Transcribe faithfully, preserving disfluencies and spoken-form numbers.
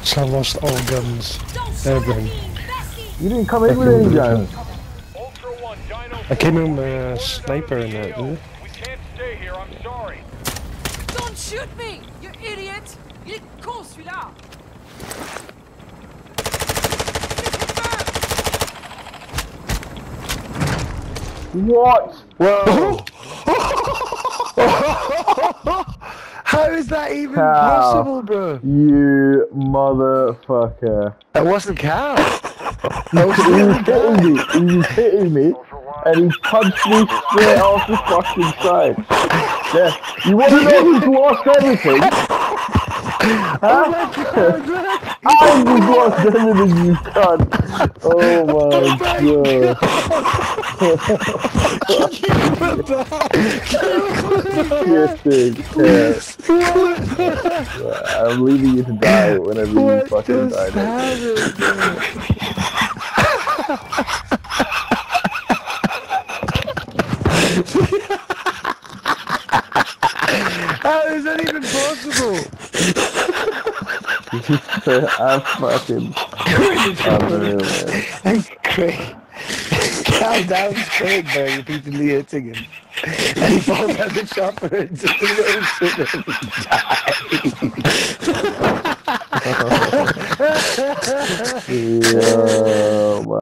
So I lost all guns, everything. You didn't come in with any guns. I came in with a sniper in that, didn't We can't stay here, I'm sorry. Don't shoot me, you idiot! Il est con celui-là! What? Whoa! How is that even Cow. possible, bro? You motherfucker. That wasn't Cal. He was hitting me, he was hitting me, and he punched me straight off the fucking side. Yeah. You wanna know who's lost everything? Huh? I just lost everything, you cunt. Oh my god. I'm leaving you to die whenever you fucking die. How is that even possible? I'm fucking unreal, man. That's great. Cal down's Craig by repeatedly hitting him. And he falls out the chopper into the ocean and dies. Yo,